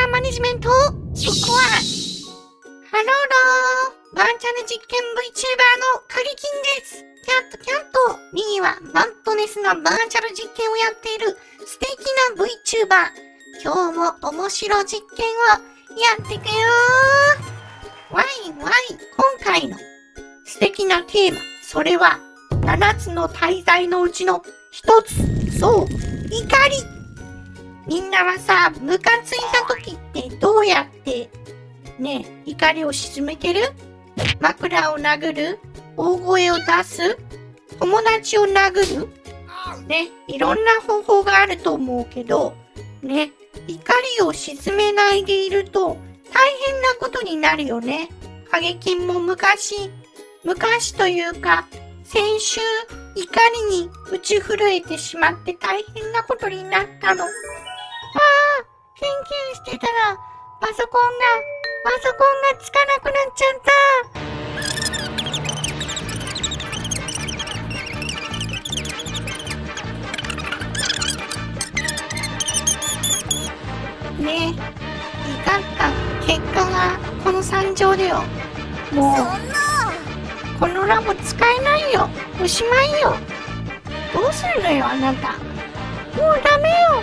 ーマネジメント、ここは、ハローバーチャル実験 VTuber のカリキンです。キャットキャット。ミーはマットネスなバーチャル実験をやっている素敵な VTuber。今日も面白実験をやっていくよー。わいわい。今回の素敵なテーマ、それは7つの大罪のうちの一つ。そう、怒り。みんなはさ、ムカついた時ってどうやってね、怒りを鎮めてる？枕を殴る？大声を出す？友達を殴る？ね、いろんな方法があると思うけど、ね、怒りを鎮めないでいると大変なことになるよね。ハゲキンも昔というか、先週怒りに打ち震えてしまって大変なことになったの。研究してたらパソコンがつかなくなっちゃった。ねえ、怒った結果がこの惨状だよ。もうこのラボ使えないよ。おしまいよ。どうするのよあなた。もうダメよ。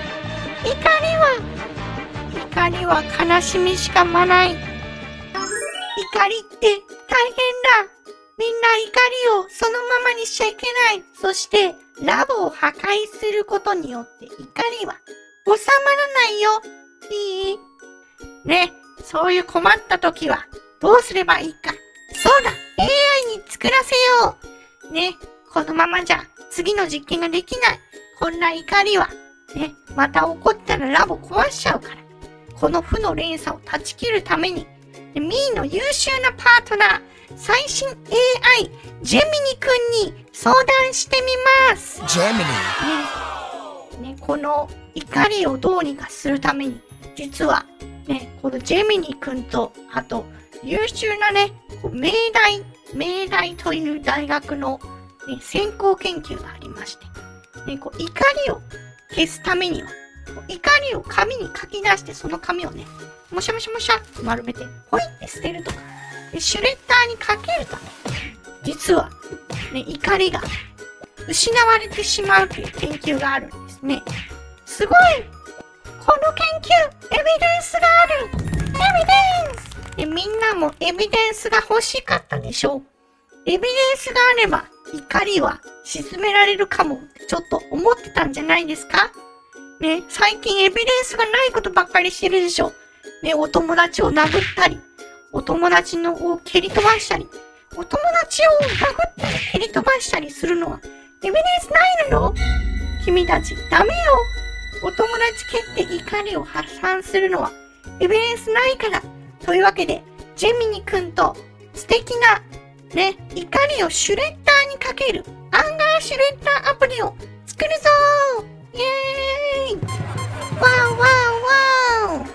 怒りは悲しみしかまない。怒りって大変だ。みんな怒りをそのままにしちゃいけない。そしてラボを破壊することによって怒りは収まらないよ。いい？ね、そういう困った時はどうすればいいか。そうだ、AI に作らせよう。ね、このままじゃ次の実験ができない。こんな怒りはね、また怒ったらラボ壊しちゃうから。この負の連鎖を断ち切るために、ミーの優秀なパートナー、最新 AI、ジェミニ君に相談してみます。 ジェミニ。ね、この怒りをどうにかするために、実は、ね、このジェミニ君と、あと、優秀なね、明大という大学の、ね、先行研究がありまして、ね、怒りを消すためには、怒りを紙に書き出して、その紙をね、もしゃもしゃもしゃって丸めて、ポイって捨てるとか、でシュレッダーにかけるとね、実は、ね、怒りが失われてしまうという研究があるんですね。すごい！この研究、エビデンスがある！エビデンス！で、みんなもエビデンスが欲しかったでしょ？エビデンスがあれば、怒りは鎮められるかもってちょっと思ってたんじゃないですか？ね、最近エビデンスがないことばっかりしてるでしょ。ね、お友達を殴ったり、お友達を蹴り飛ばしたり、お友達を殴ったり蹴り飛ばしたりするのは、エビデンスないのよ。君たち、ダメよ。お友達蹴って怒りを発散するのは、エビデンスないから。というわけで、ジェミニ君と素敵な、ね、怒りをシュレッダーにかける、アンガーシュレッダーアプリを作るぞー。イエーイ！ワーワーワー！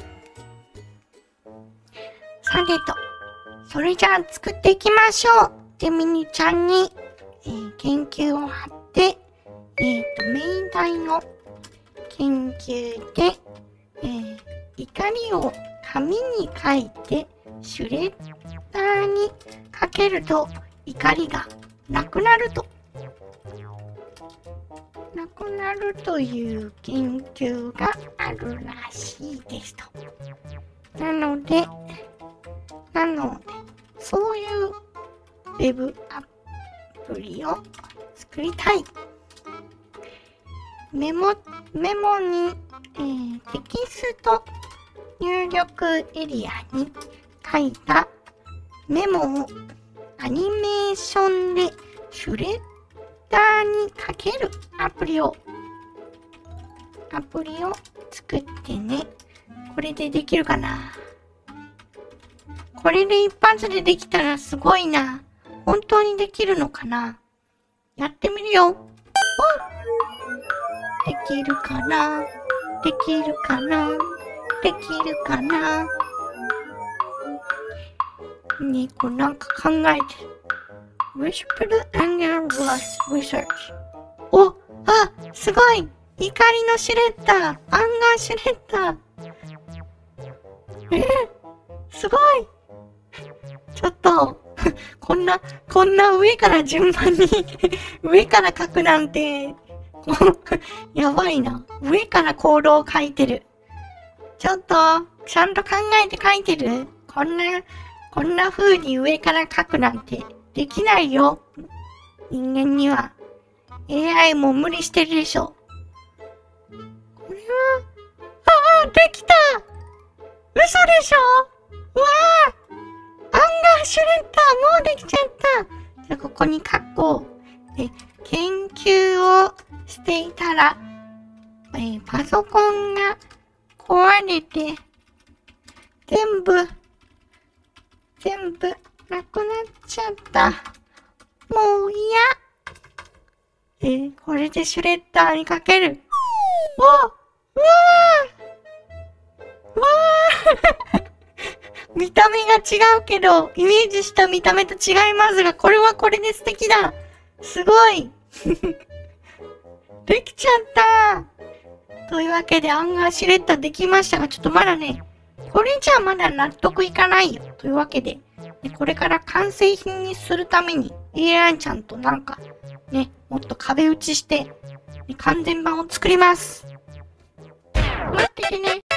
さてと、それじゃあ作っていきましょう。ジェミニちゃんに、研究を貼って、明大の研究で、怒りを紙に書いて、シュレッダーにかけると、怒りがなくなるという研究があるらしいですと。なので、そういうウェブアプリを作りたい。メモに、テキスト入力エリアに書いたメモをアニメーションでシュレッダーにかけるアプリを作ってね。これでできるかな？これで一発でできたらすごいな。本当にできるのかな？やってみるよ。できるかな？できるかな？できるかな？ね、これなんか考えてる。Whisper Anger Loss Research。すごい！怒りのシュレッダー、アンガーシュレッダー。 すごい。ちょっと、こんな上から順番に上から書くなんて、やばいな。上から行動を書いてる。ちょっと、ちゃんと考えて書いてる？こんな風に上から書くなんてできないよ。人間には。AI も無理してるでしょ。これは、できた！嘘でしょ？うわアンガーシュレッダーもうできちゃった。じゃあここに書こう。で、研究をしていたら、パソコンが壊れて、全部なくなっちゃった。もう嫌。これでシュレッダーにかける。うわ見た目が違うけど、イメージした見た目と違いますが、これはこれで素敵だ。すごい。できちゃった。というわけで、アンガーシュレッダーできましたが、ちょっとまだね、これじゃまだ納得いかないよ。というわけで、これから完成品にするために、AI ちゃんとなんか、ね、もっと壁打ちして、完全版を作ります。待っててね。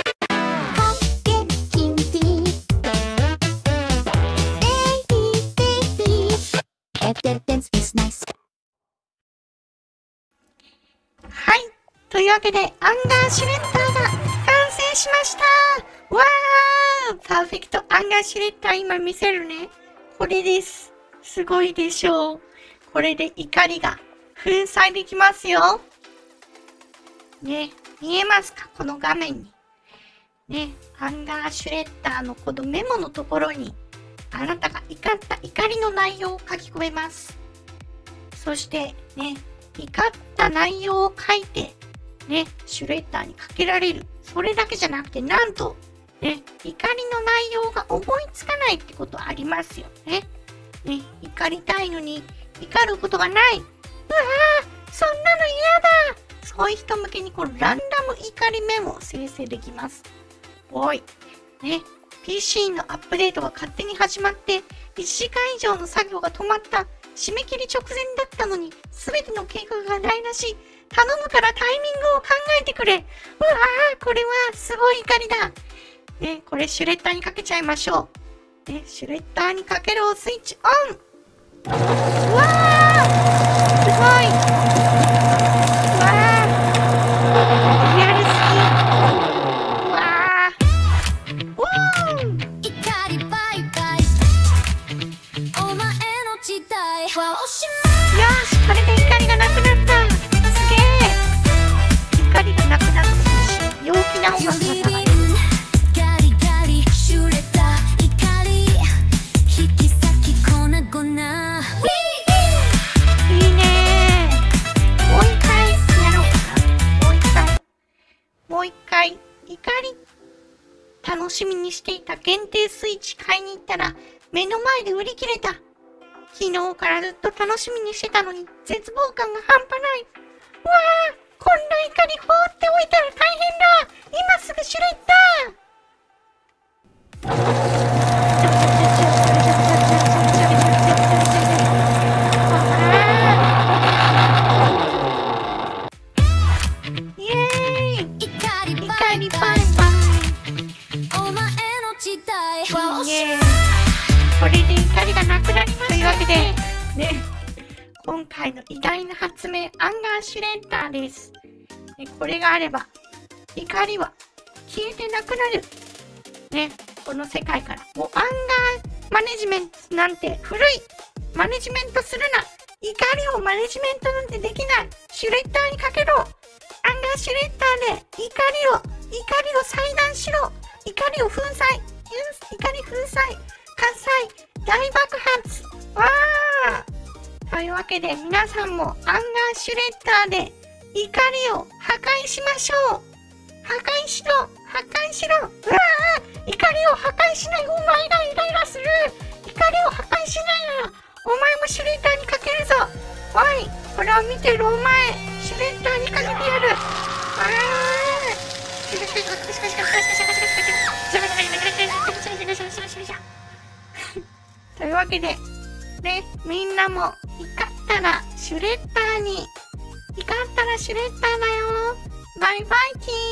はい。というわけで、アンガーシュレッダーが完成しました。わー！パーフェクトアンガーシュレッダー今見せるね。これです。すごいでしょう。これで怒りが粉砕できますよ。ね、見えますか？この画面に。ね、アンガーシュレッダーのこのメモのところに、あなたが怒った怒りの内容を書き込めます。そしてね、怒った内容を書いて、ね、シュレッダーにかけられる。それだけじゃなくて、なんと、ね、怒りの内容が思いつかないってことありますよね。ね、怒りたいのに怒ることがない。うわー、そんなの嫌だ。そういう人向けにこのランダム怒りメモを生成できます。おい、ね、PC のアップデートが勝手に始まって、1時間以上の作業が止まった。締め切り直前だったのに、すべての計画が台無し。頼むからタイミングを考えてくれ。うわー、これはすごい怒りだ。ね、これシュレッダーにかけちゃいましょう。ね、シュレッダーにかけるをスイッチオン。うわー、すごい。うわー、リアルすぎ。うわー。おー。怒りバイバイ。お前の時代はおしまい。よし、これで怒りがなくなった。すげえ。怒りがなくなったし、陽気な音楽が流れる。もう一回、怒り。楽しみにしていた限定スイッチ買いに行ったら、目の前で売り切れた。昨日からずっと楽しみにしてたのに、絶望感が半端ない。うわあ、こんな怒り放っておいたら大変だ。今すぐシュレッダー。これで怒りがなくなりますというわけで、ね、今回の偉大な発明、アンガーシュレッダーです。これがあれば、怒りは消えてなくなる。ね、この世界から。もうアンガーマネジメントなんて古い。マネジメントするな。怒りをマネジメントなんてできない。シュレッダーにかけろ。アンガーシュレッダーで怒りを裁断しろ。怒りを粉砕。怒り粉砕。火災。大爆発。わー。というわけで皆さんもアンガーシュレッダーで怒りを破壊しましょう。破壊しろ。破壊しろ。うわー。怒りを破壊しない。お前がイライラする。怒りを破壊しないならお前もシュレッダーにかけるぞ。おい、これを見てるお前、シュレッダーにかけてやる。あー。 けで、ね、みんなも怒ったらシュレッダーに、怒ったらシュレッダーだよ。バイバイキーン。